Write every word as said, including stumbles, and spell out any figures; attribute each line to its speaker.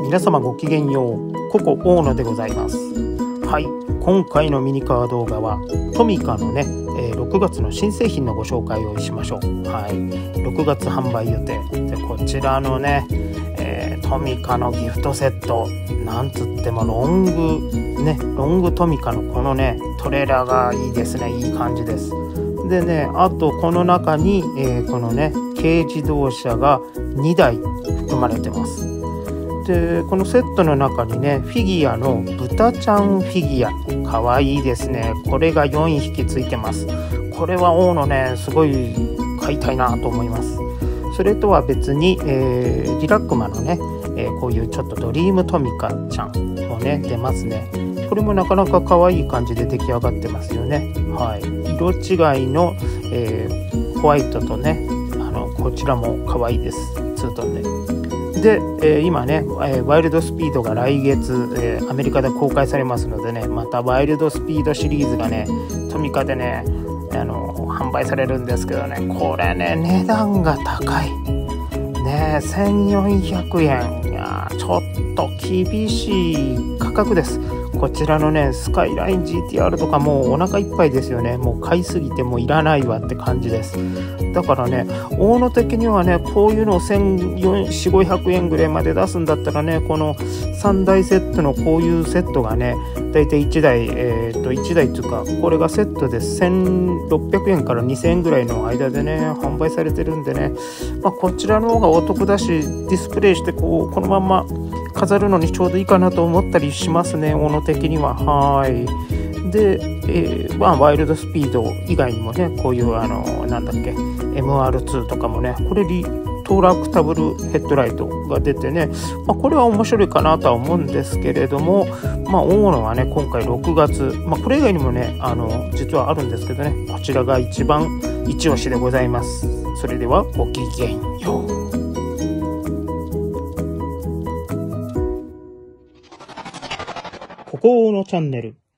Speaker 1: 皆様ごきげんよう。ここ大野でございます。はい、今回のミニカー動画はトミカのね、えー、ろくがつの新製品のご紹介をしましょう。はい、ろくがつ販売予定で、こちらのね、えー、トミカのギフトセット、なんつってもロングねロングトミカのこのねトレーラーがいいですね。いい感じです。でね、あとこの中に、えー、このね軽自動車がにだい含まれてます。でこのセットの中にねフィギュアの豚ちゃんフィギュア、かわいいですね。これがよんひきついてます。これは大野ねすごい買いたいなと思います。それとは別に、えー、リラックマのね、えー、こういうちょっとドリームトミカちゃんもね出ますね。これもなかなか可愛い感じで出来上がってますよね。はい、色違いの、えー、ホワイトとね、あのこちらも可愛いです。ツートンで。で、えー、今ね、えー、ワイルドスピードが来月、えー、アメリカで公開されますのでね、またワイルドスピードシリーズがねトミカでね、あの販売されるんですけどね、これね値段が高いね、せんよんひゃくえん。いやちょっと厳しい価格です。こちらのねスカイライン ジーティーアール とかもうお腹いっぱいですよね。もう買いすぎてもういらないわって感じです。だからね大野的にはねこういうのをせんよんひゃくごひゃくえんぐらいまで出すんだったらね、このさんだいセットのこういうセットがねだいたいいちだい、えー、といちだいというかこれがセットでせんろっぴゃくえんからにせんえんぐらいの間でね販売されてるんでね、まあ、こちらの方がお得だし、ディスプレイしてこうこのまま飾るのにちょうどいいかなと思ったりしますね、大野的には。はい。で、えーまあ、ワイルドスピード以外にもねこういうあのなんだっけ エムアールツー とかもね、これリトラクタブルヘッドライトが出てね、まあ、これは面白いかなとは思うんですけれども、まあ、大野はね今回ろくがつ、まあ、これ以外にもねあの実はあるんですけどね、こちらが一番一押しでございます。それではごきげんよう。ここのチャンネル